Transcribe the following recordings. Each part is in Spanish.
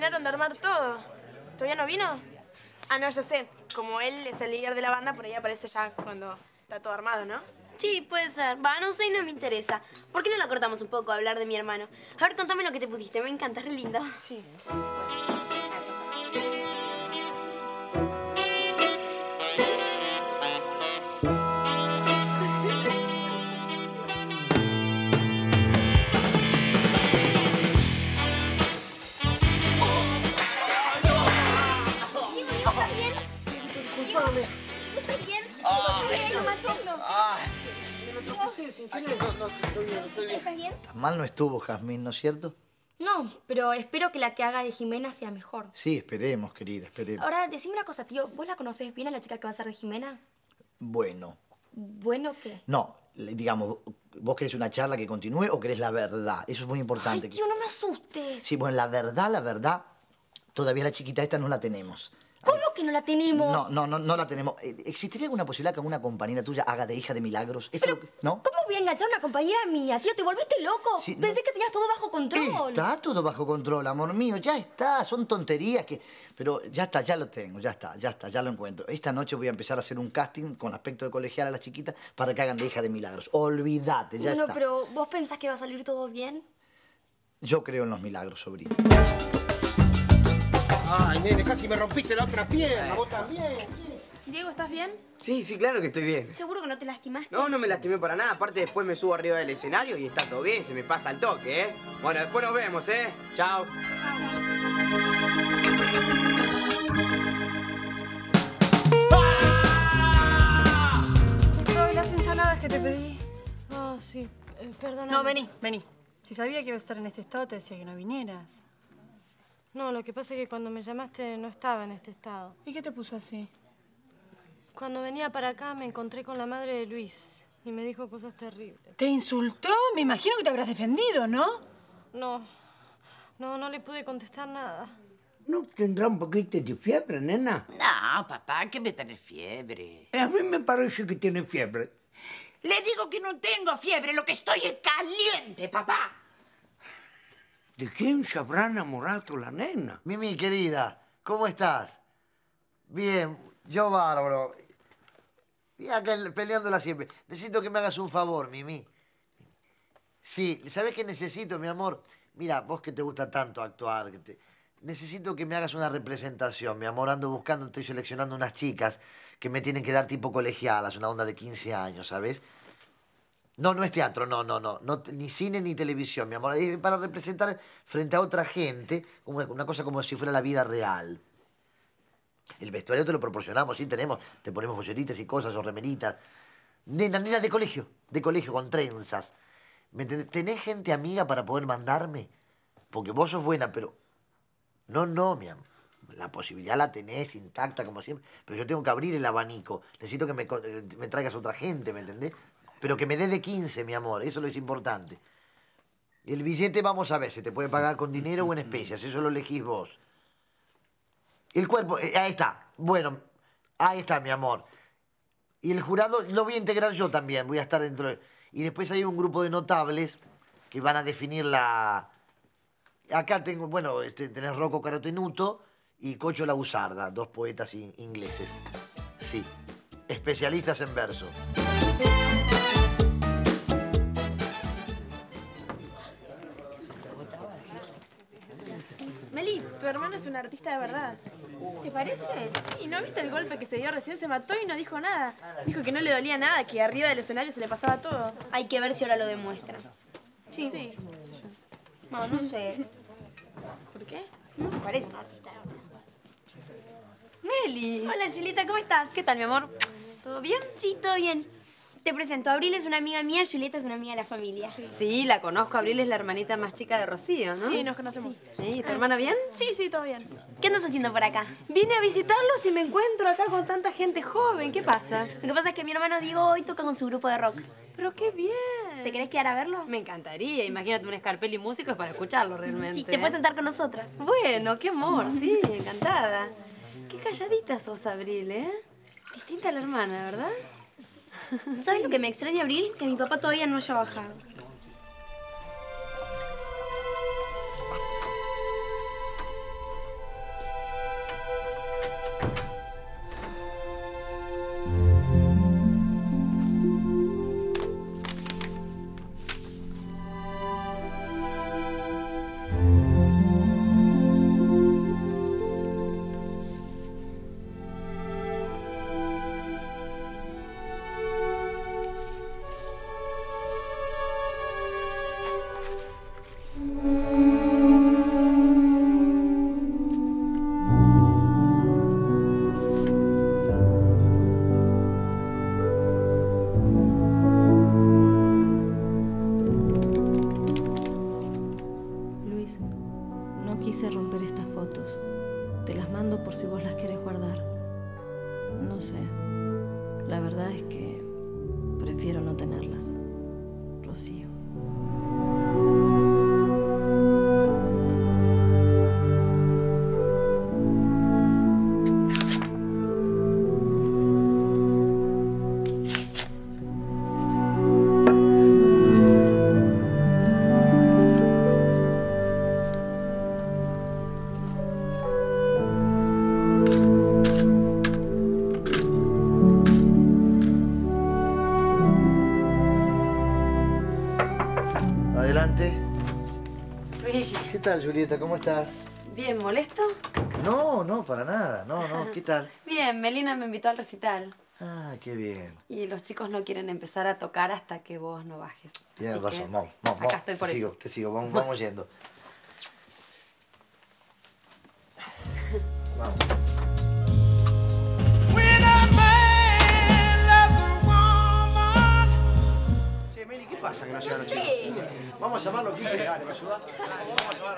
terminaron de armar todo. ¿Todavía no vino? Ah, no, ya sé. Como él es el líder de la banda, por ahí aparece ya cuando está todo armado, ¿no? Sí, puede ser. Va, no sé y no me interesa. ¿Por qué no la cortamos un poco a hablar de mi hermano? A ver, contame lo que te pusiste. Me encanta, es re lindo. Sí. ¿Estás bien? Tan mal no estuvo, Jazmín, ¿no es cierto? No, pero espero que la que haga de Jimena sea mejor. Sí, esperemos, querida, esperemos. Ahora, decime una cosa, tío. ¿Vos la conocés bien a la chica que va a ser de Jimena? Bueno. ¿Bueno qué? No, digamos, ¿vos querés una charla que continúe o querés la verdad? Eso es muy importante. Ay, tío, no me asustes. Sí, bueno, la verdad, todavía la chiquita esta no la tenemos. ¿Cómo que no la tenemos? No la tenemos. ¿Existiría alguna posibilidad que alguna compañera tuya haga de hija de milagros? Esto, ¿no? ¿Cómo voy a enganchar a una compañera mía, tío? ¿Te volviste loco? Sí, Pensé que tenías todo bajo control. Está todo bajo control, amor mío. Ya está, son tonterías que... Pero ya está, ya lo tengo, ya lo encuentro. Esta noche voy a empezar a hacer un casting con aspecto de colegial a las chiquitas para que hagan de hija de milagros. Olvídate, ya está. No, pero ¿vos pensás que va a salir todo bien? Yo creo en los milagros, sobrino. Ay, nene, casi me rompiste la otra pierna, vos también. Diego, ¿estás bien? Sí, claro que estoy bien. ¿Seguro que no te lastimaste? No me lastimé para nada. Aparte, después me subo arriba del escenario y está todo bien. Se me pasa el toque, ¿eh? Bueno, después nos vemos, ¿eh? Chao. No, y las ensaladas que te pedí. Ah, sí. Perdona. No, vení. Si sabía que iba a estar en este estado, te decía que no vinieras. No, lo que pasa es que cuando me llamaste no estaba en este estado. ¿Y qué te puso así? Cuando venía para acá me encontré con la madre de Luis y me dijo cosas terribles. ¿Te insultó? Me imagino que te habrás defendido, ¿no? No le pude contestar nada. ¿No tendrá un poquito de fiebre, nena? No, papá, que me tiene fiebre. A mí me parece que tiene fiebre. Le digo que no tengo fiebre, lo que estoy es caliente, papá. ¿De quién se habrá enamorado la nena? Mimi, querida, ¿cómo estás? Bien, yo bárbaro. Y acá peleándola siempre. Necesito que me hagas un favor, Mimi. Sí, ¿sabes qué necesito, mi amor? Mira, vos que te gusta tanto actuar, necesito que me hagas una representación, mi amor. Ando buscando, estoy seleccionando unas chicas que me tienen que dar tipo colegialas, una onda de 15 años, ¿sabes? No es teatro, no, ni cine ni televisión, mi amor. Es para representar frente a otra gente, una cosa como si fuera la vida real. El vestuario te lo proporcionamos, sí tenemos. Te ponemos bolleritas y cosas o remeritas. Nena de colegio, con trenzas. ¿Me entendés? ¿Tenés gente amiga para poder mandarme? Porque vos sos buena, pero... No, mi amor. La posibilidad la tenés intacta, como siempre. Pero yo tengo que abrir el abanico. Necesito que me traigas otra gente, ¿me entendés? Pero que me dé de 15, mi amor. Eso es lo importante. El billete, vamos a ver, se te puede pagar con dinero o en especias. Eso lo elegís vos. El cuerpo, ahí está. Bueno, ahí está, mi amor. Y el jurado lo voy a integrar yo también. Voy a estar dentro de... Y después hay un grupo de notables que van a definir la... Acá tengo, bueno, tenés Rocco Carotenuto y Cocho la Busarda, dos poetas ingleses. Sí, especialistas en verso. Meli, tu hermano es un artista de verdad. ¿Te parece? Sí, ¿no viste el golpe que se dio recién? Se mató y no dijo nada. Dijo que no le dolía nada, que arriba del escenario se le pasaba todo. Hay que ver si ahora lo demuestra. Sí. No sé. ¿Por qué? No me parece un artista de verdad. Meli. Hola, Julieta, ¿cómo estás? ¿Qué tal, mi amor? ¿Todo bien? Sí, todo bien. Te presento, Abril es una amiga mía, Julieta es una amiga de la familia. Sí, la conozco. Abril es la hermanita más chica de Rocío, ¿no? Sí, nos conocemos. ¿Y tu hermana bien? Sí, todo bien. ¿Qué andas haciendo por acá? Vine a visitarlos y me encuentro acá con tanta gente joven. ¿Qué pasa? Lo que pasa es que mi hermano Diego hoy toca con su grupo de rock. Pero qué bien. ¿Te querés quedar a verlo? Me encantaría. Imagínate un Scarpelli músico es para escucharlo realmente. Sí, te puedes sentar con nosotras. Bueno, qué amor, sí, encantada. Qué calladita sos, Abril, ¿eh? Distinta a la hermana, ¿verdad? ¿Sabes lo que me extraña, Abril? Que mi papá todavía no haya bajado. sé. La verdad es que prefiero no tenerlas. Rocío. Adelante. Luigi. ¿Qué tal, Julieta? ¿Cómo estás? Bien, ¿molesto? No, no, para nada. No, no. ¿Qué tal? Bien, Melina me invitó al recital. Ah, qué bien. Y los chicos no quieren empezar a tocar hasta que vos no bajes. Tienes Así razón. que Vamos, vamos. acá estoy por te eso. sigo, te sigo. Vamos yendo. Vamos. Che, Meli, ¿qué pasa que no llegan los Sí. chicos? Vamos a llamarlo, Quique. Dale, ¿me ayudás? Vamos a llamarlo.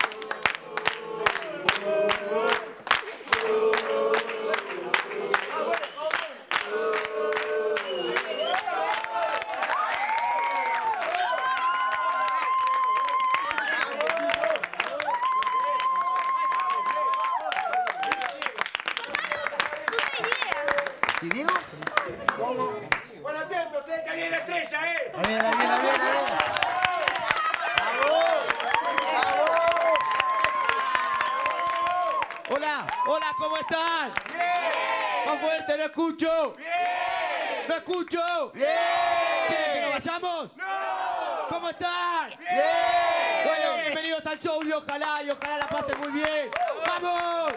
¿Sí, Diego? ¿Cómo? Bueno, atentos, que viene la estrella, Ahí viene, ahí viene, ahí viene, ahí viene. Hola, hola, ¿cómo están? ¡Bien! ¡Más fuerte, no escucho! ¡Bien! ¡No escucho! ¡Bien! ¿Quieren que nos vayamos? ¡No! ¿Cómo están? ¡Bien! Bueno, bienvenidos al show y ojalá la pasen muy bien. ¡Vamos!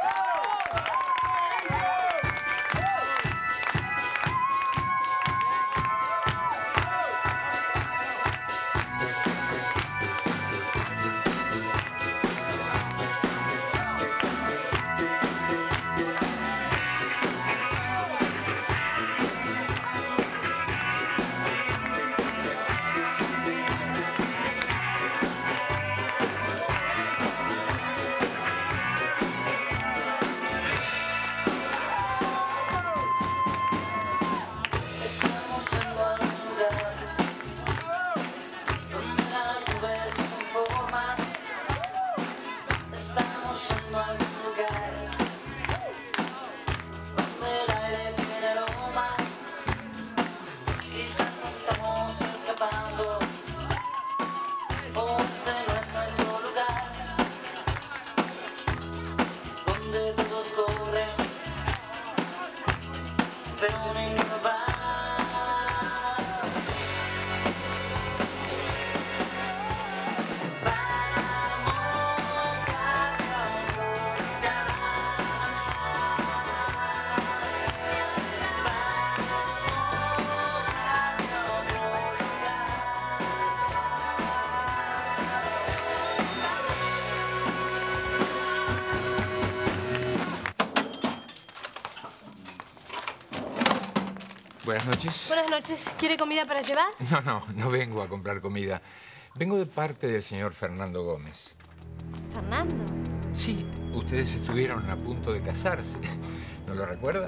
Buenas noches. Buenas noches. ¿Quiere comida para llevar? No vengo a comprar comida. Vengo de parte del señor Fernando Gómez. ¿Fernando? Sí, ustedes estuvieron a punto de casarse. ¿No lo recuerda?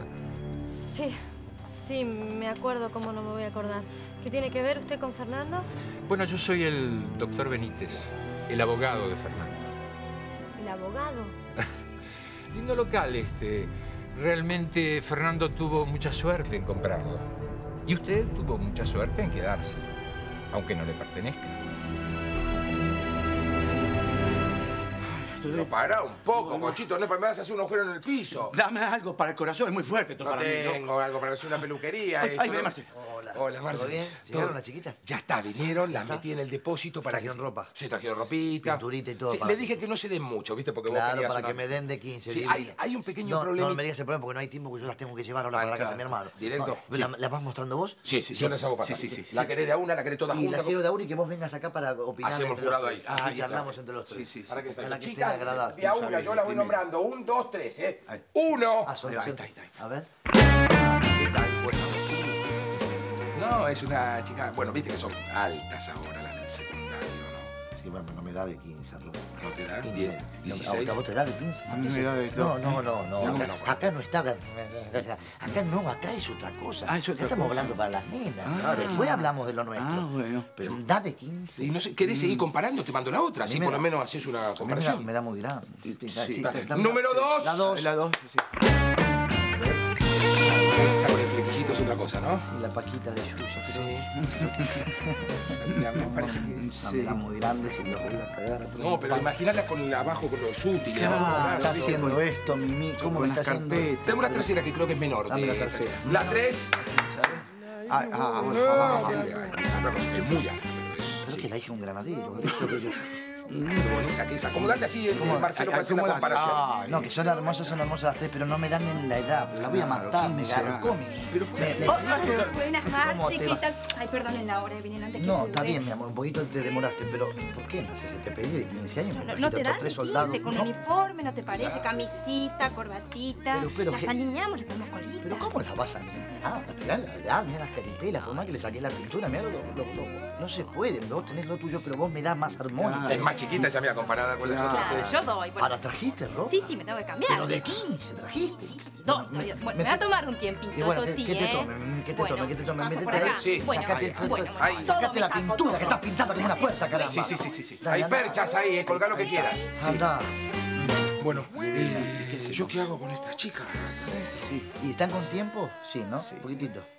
Sí, me acuerdo, cómo no me voy a acordar. ¿Qué tiene que ver usted con Fernando? Bueno, yo soy el doctor Benítez, el abogado de Fernando. ¿El abogado? Lindo local este. Realmente Fernando tuvo mucha suerte en comprarlo. Y usted tuvo mucha suerte en quedarse, aunque no le pertenezca. Pero para un poco, Conchito, no me vas a hacer un agujero en el piso. Dame algo para el corazón, es muy fuerte esto No para mí. tengo algo para hacer una peluquería. Ay, eso, viene ¿no? Marce. Hola, Marce. ¿Todo bien? ¿Llegaron las chiquitas? Ya está, vinieron, las metí en el depósito para ¿Trajeron que... ropa? Sí, trajeron ropita. Pinturita y todo. Sí, para- le dije que no se den mucho, ¿viste? Porque vos Claro, querías para una- que me den de 15. Sí, diez. hay un pequeño No, problema. no me digas el problema porque no hay tiempo, porque yo las tengo que llevar ahora para la casa de mi hermano. Directo. ¿La vas mostrando vos? Sí, yo las hago pasar. Sí. La querés de a una, la querés toda Y junta. la quiero de Auri que vos vengas acá para opinar. Hacemos entre los jurado tres. ahí. Así Ahí charlamos está. entre los tres. Para que Ojalá que esté Chicas, agradable. de a una, yo la voy nombrando. 1, 2, 3, ¿eh? 1. Ah, son- Ahí son- está. A ver. ¿Qué tal? Bueno. No, es una chica... Bueno, viste que son altas ahora las del secundario, ¿no? Sí. Sí, bueno, no me da de 15, Rob. ¿No te da? No, 16. ¿A vos te da de 15? A mí me da de todo. No. Acá no está... O sea, acá no, acá es otra cosa. Ah, es otra acá estamos cosa. hablando para las nenas. Ah. Después hablamos de lo nuestro. Ah, bueno. Pero da de 15. Y no sé, ¿querés seguir comparando? Te mando la otra, así por lo menos haces una comparación. Me da muy grande. Sí, Número 2. La 2. La 2, sí. Esta con el flequillito es otra cosa, ¿no? Sí, la paquita de Yuya. Sí. Ya me parece que... Me da muy grande si lo voy a cagar. a No, pero imagínala con abajo con los útiles. Está haciendo esto, Mimi. ¿Cómo Con lo está las haciendo? carpetas. Tengo una tercera que creo que es menor. Dame la tercera. La 3. Es otra cosa, es muy alta, pero es... Pero es que la hija un granadero. Eso que yo... Qué bonita que es. Acomodate así, Marcelo, para hacer la comparación. No, que son hermosas las tres, pero no me dan en la edad. La voy a matar, me garcó, Mimi. Pero Buenas, ¿Cómo Marce, te ¿qué va? tal? Ay, perdonen la hora, vienen antes que No, tú, está ¿eh? bien, mi amor, un poquito te demoraste, pero ¿por qué no sé? Se te pedí de 15 años, me No trajiste te otros dan 3 soldados. 15 con ¿no? uniforme, ¿no te parece? Camisita, corbatita. Pero las ¿qué? alineamos, le ponemos colita. ¿Pero cómo las vas a alinear? Mirá la edad, mirá las caripelas, por más que le saqué la pintura, mirá no se puede, vos tenés lo tuyo, pero vos me das más armónica. Es más chiquita ya, mira, comparada con las otras. Claro, yo doy. Bueno. ¿Ahora trajiste, Ro? Sí, me tengo que cambiar. Pero de 15 trajiste. Sí, doy. Bueno, me va a tomar un tiempito, Y bueno, eso sí, ¿qué te ¿eh? tomen? ¿Qué te Bueno, tomen? ¿Qué te tomen? paso por Métete ahí. acá. Sí, Bueno, Sacate bueno, ahí. todo Sacate me la saco, pintura, todo. que está pintada como una puerta, caramba. Sí. Hay perchas ahí, colgá lo que quieras. Anda. Bueno, ¿yo qué hago con estas chicas? ¿Y están con tiempo? Sí, ¿no? Un poquitito.